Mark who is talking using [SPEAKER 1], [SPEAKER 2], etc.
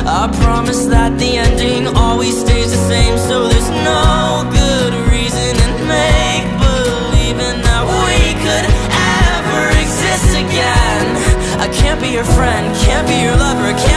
[SPEAKER 1] I promise that the ending always stays the same. So there's no good reason in make-believing that we could ever exist again. I can't be your friend, can't be your lover,